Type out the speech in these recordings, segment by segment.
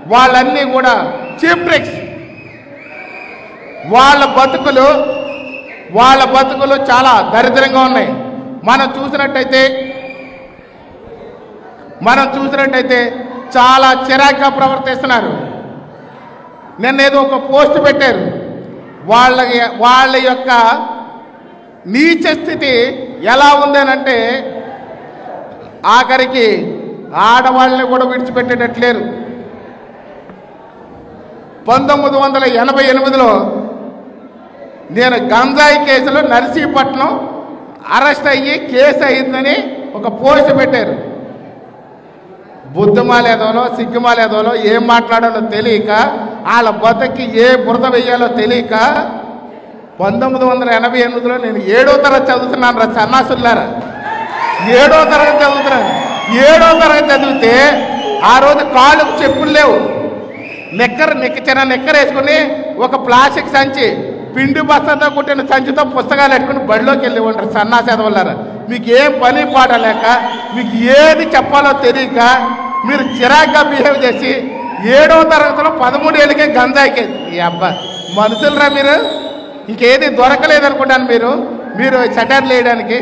వాళ్ళన్నీ కూడా cheap tricks. వాళ్ళ బతుకులు చాలా దరిద్రంగా ఉన్నాయి. మనం చూసినట్టయితే చాలా చిరాగ్గా ప్రవర్తిస్తున్నారు. నిన్నేదో ఒక పోస్ట్ పెట్టారు. వాళ్ళ యొక్క నీచ స్థితి ఎలా ఉందనంటే ఆఖరికి ఆడవాళ్ళని కూడా విడిచిపెట్టేటట్లేరు. 1988లో నేను గంజాయి కేసులో నర్సీపట్నం అరెస్ట్ అయ్యి కేసు అయిందని ఒక పోస్ట్ పెట్టారు. బుద్ధమాలేదోలో సిగ్గుమాలేదోలో ఏం మాట్లాడాలో తెలియక వాళ్ళ బతుకి ఏ బురద వెయ్యాలో తెలియక 1988లో నేను 7వ తరగతి చదువుతున్నాను రా సన్నాసులారా. 7వ తరగతి చదువుతున్నాను. 7వ తరగతి చదివితే ఆ రోజు కాళ్ళకు చెప్పులు లేవు. చిన్న నిక్కర్ వేసుకుని ఒక ప్లాస్టిక్ సంచి పిండి బస్తాతో కుట్టిన సంచితో పుస్తకాలు పెట్టుకుని బడిలోకి వెళ్ళి ఉంటారు సన్నాసి చదవలారా. మీకు ఏం పని పాట లేక మీకు ఏది చెప్పాలో తెలియక మీరు చిరాగ్గా బిహేవ్ చేసి 7వ తరగతిలో 13 ఏళ్ళకే గంజాయికి ఈ అబ్బా మనుషులరా మీరు. ఇంకేది దొరకలేదనుకుంటాను మీరు సెటర్లు వేయడానికి.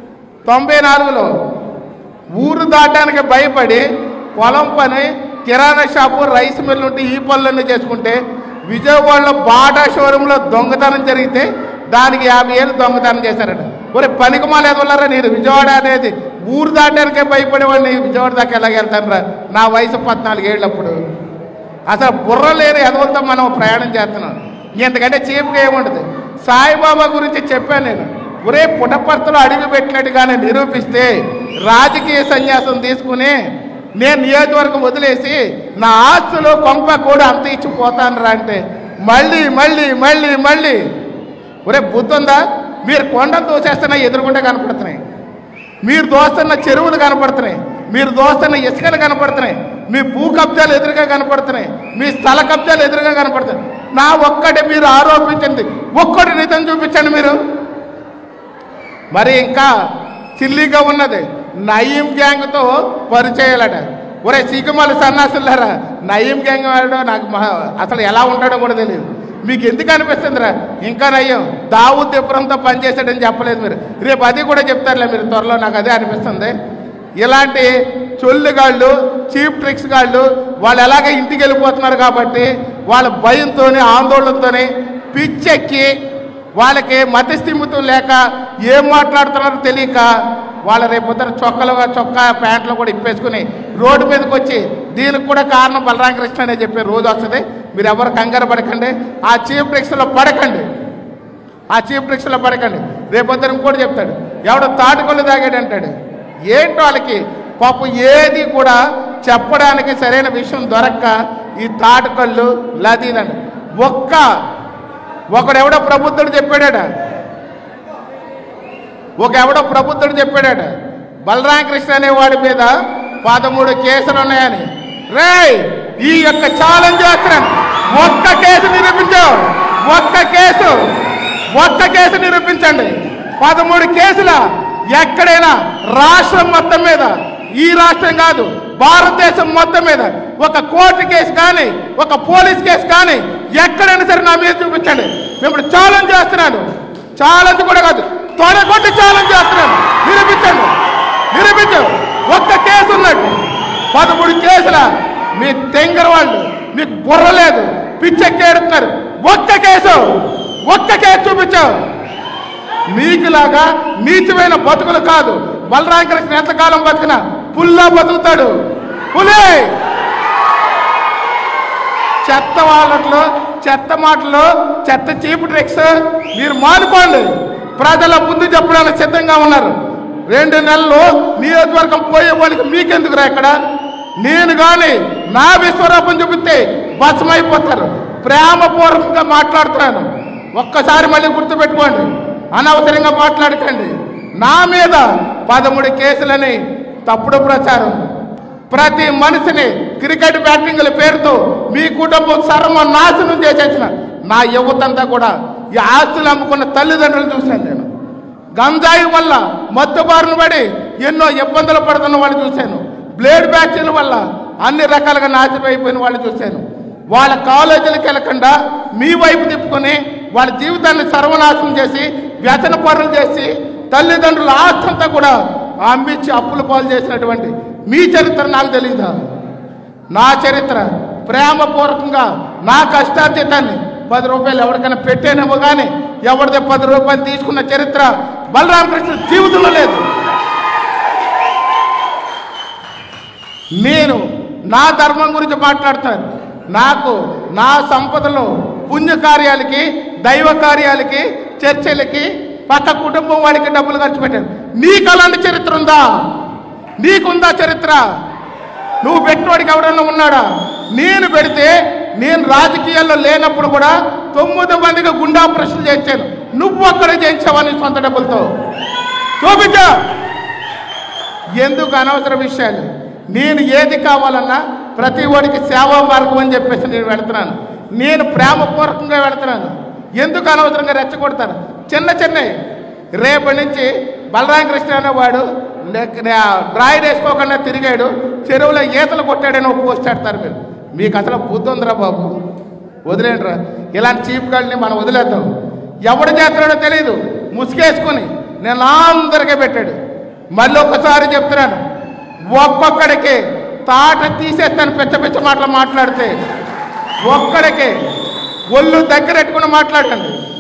94లో ఊరు దాటానికి భయపడి పొలం పని కిరాణా షాపు రైస్ మిల్లు ఉంటే ఈ పనులన్నీ చేసుకుంటే విజయవాడలో బాటా షోరూంలో దొంగతనం జరిగితే దానికి 50 ఏళ్ళు దొంగతనం చేశారట. ఒరే పనికిమాలేదు వల్లరా నేను విజయవాడ అనేది ఊరు దాటానికే భయపడేవాడిని విజయవాడ దాకా ఎలాగెళ్తాను రా. నా వయసు 14 ఏళ్ళప్పుడు. అసలు బుర్ర లేని ఎదవలతో మనం ప్రయాణం చేస్తున్నాం. ఎందుకంటే చీప్గా ఏముండదు. సాయిబాబా గురించి చెప్పాను నేను. ఒరే పుటపర్తలో అడుగు పెట్టినట్టుగానే నిరూపిస్తే రాజకీయ సన్యాసం తీసుకుని నేను నియోజకవర్గం వదిలేసి నా ఆస్తులు కొంప కూడా అంత ఇచ్చిపోతాను రా అంటే మళ్ళీ మళ్ళీ మళ్ళీ మళ్ళీ ఒరే బుద్ధుందా? మీరు కొండలు దోసేస్తున్న ఎదురుగుండా కనపడుతున్నాయి. మీరు దోస్తున్న చెరువులు కనపడుతున్నాయి. మీరు దోస్తున్న ఇసుకలు కనపడుతున్నాయి. మీ భూ కబ్జాలు ఎదురుగా కనపడుతున్నాయి. మీ స్థల కబ్జాలు ఎదురుగా కనపడుతున్నాయి. నా ఒక్కటి మీరు ఆరోపించింది ఒక్కటి నిజం చూపించండి మీరు. మరి ఇంకా చిల్లీగా ఉన్నది నయీం గ్యాంగ్తో పరిచయాలట. ఒరే సిగ్గుమాలి సన్నాసులారా, నయీం గ్యాంగ్ వాడు నాకు అసలు ఎలా ఉంటాడో కూడా తెలియదు. మీకు ఎందుకు అనిపిస్తుందిరా? ఇంకా నయ్యం దావూద్ ఇబ్రహంతో పనిచేసాడని చెప్పలేదు మీరు. రేపు అది కూడా చెప్తారులే మీరు త్వరలో. నాకు అదే అనిపిస్తుంది. ఇలాంటి చొల్లుగాళ్ళు చీప్ ట్రిక్స్ గాళ్ళు వాళ్ళు ఎలాగ ఇంటికి వెళ్ళిపోతున్నారు కాబట్టి వాళ్ళ భయంతో ఆందోళనతో పిచ్చెక్కి వాళ్ళకి మతిస్థిమితం లేక ఏం మాట్లాడుతున్నారో తెలియక వాళ్ళ రేపొద్దున చొక్కా ప్యాంట్లు కూడా ఇప్పేసుకుని రోడ్డు మీదకి వచ్చి దీనికి కూడా కారణం బలరామకృష్ణ అనే చెప్పే రోజు వస్తుంది. మీరు ఎవరు కంగారు పడకండి. ఆ చీప్ ట్రిక్స్లో పడకండి. రేపొద్దున కూడా చెప్తాడు ఎవడో తాటుకొల్లు తాగాడు అంటాడు. ఏంటో వాళ్ళకి పాపం ఏది కూడా చెప్పడానికి సరైన విషయం దొరక్క ఈ తాటుకళ్ళు లదీనని ఒకడెవడో ప్రబుద్ధుడు చెప్పాడట బలరామకృష్ణ అనేవాడి మీద 13 కేసులు ఉన్నాయని. రేయ్ ఈ యొక్క ఛాలెంజ్ చేస్తున్నాను. ఒక్క కేసు నిరూపించండి. 13 కేసుల ఎక్కడైనా రాష్ట్రం మొత్తం మీద, ఈ రాష్ట్రం కాదు భారతదేశం మొత్తం మీద ఒక కోర్టు కేసు కానీ ఒక పోలీస్ కేసు కానీ ఎక్కడైనా సరే నా మీద చూపించండి. మిమ్మల్ని ఛాలెంజ్ చేస్తున్నాను. ఛాలెంజ్ కూడా కాదు, తొడగొట్టి ఛాలెంజ్ చేస్తున్నాను. నిరూపించు. ఒక్క కేసు ఉన్నట్టు 13 కేసుల మీ తెంగర వాళ్ళు మీకు బుర్ర లేదు, పిచ్చెక్కేడుతున్నారు. ఒక్క కేసు చూపించావు. మీకులాగా నీచమైన బతుకులు కాదు. బలరామకృష్ణ ఎంతకాలం బతికినా పుల్లా బతుకుతాడు. పులే చెత్త వాళ్ళట్లో, చెత్త మాటలు, చెత్త చీప్ ట్రిక్స్ మీరు మానుకోండి. ప్రజల ముందు చెప్పడానికి సిద్ధంగా ఉన్నారు. 2 నెలలు నియోజకవర్గం పోయే వాళ్ళకి మీకెందుకురా ఇక్కడ? నేను కానీ నా విశ్వరూపం చూపిస్తే భస్మైపోతారు. ప్రేమపూర్వకంగా మాట్లాడుతున్నాను. ఒక్కసారి మళ్ళీ గుర్తుపెట్టుకోండి. అనవసరంగా మాట్లాడకండి. నా మీద 13 కేసులని తప్పుడు ప్రచారం. ప్రతి మనిషిని క్రికెట్ బ్యాటింగ్ల పేరుతో మీ కుటుంబం సర్వనాశనం చేసేసిన నా యువతంతా కూడా ఈ ఆస్తులు అమ్ముకున్న తల్లిదండ్రులు చూశాను నేను. గంజాయి వల్ల మత్తు బారిన పడి ఎన్నో ఇబ్బందులు పడుతున్న వాళ్ళు చూశాను. బ్లేడ్ బ్యాచ్ల వల్ల అన్ని రకాలుగా నాశనం అయిపోయిన వాళ్ళు చూశాను. వాళ్ళ కాలేజీలకు వెళ్ళకుండా మీ వైపు తిప్పుకొని వాళ్ళ జీవితాన్ని సర్వనాశనం చేసి వ్యసన పనులు చేసి తల్లిదండ్రుల ఆస్తంతా కూడా అమ్మించి అప్పుల పాలు చేసినటువంటి మీ చరిత్ర నాకు తెలియదా? నా చరిత్ర ప్రేమపూర్వకంగా నా కష్టార్జితాన్ని 10 రూపాయలు ఎవరికైనా పెట్టేనేమో కానీ ఎవరిదే 10 రూపాయలు తీసుకున్న చరిత్ర బలరామకృష్ణ జీవితంలో లేదు. నేను నా ధర్మం గురించి మాట్లాడుతాను. నాకు నా సంపదలో పుణ్యకార్యాలకి, దైవ కార్యాలకి, చర్చలకి, పక్క కుటుంబం వాడికి డబ్బులు ఖర్చు పెట్టాను. నీకు అలాంటి చరిత్ర ఉందా? నీకుందా చరిత్ర? నువ్వు పెట్టినవాడికి ఎవడన్నా ఉన్నాడా? నేను పెడితే నేను రాజకీయాల్లో లేనప్పుడు కూడా 9 మందికి గుండా ప్రశ్నలు చేయించాను. నువ్వు అక్కడ చేయించావని సొంత డబ్బులతో చూపించా. ఎందుకు అనవసర విషయాలు? నేను ఏది కావాలన్నా ప్రతి వాడికి సేవా మార్గం అని చెప్పేసి నేను వెళుతున్నాను. నేను ప్రేమపూర్వకంగా వెళుతున్నాను. ఎందుకు అనవసరంగా రెచ్చగొడతాను? చిన్న రేపటి నుంచి బలరామకృష్ణ అనేవాడు డ్రాయిడ్ వేసుకోకుండా తిరిగాడు, చెరువులో ఈతలు కొట్టాడని ఒక పోస్ట్ పెడతారు. మీకు అసలు బుద్ధి ఉందిరా బాబు, వదిలేండిరా. ఇలాంటి చీప్ గాళ్ళని మనం వదిలేద్దాం. ఎవడు చేస్తున్నాడో తెలియదు, ముసుగేసుకొని నేను అందరికీ పెట్టాడు. మళ్ళీ ఒకసారి చెప్తున్నాను, ఒక్కొక్కడికి తాట తీసేస్తాను. పెద్ద మాటలు మాట్లాడితే ఒక్కడికి ఒళ్ళు దగ్గర పెట్టుకుని మాట్లాడండి.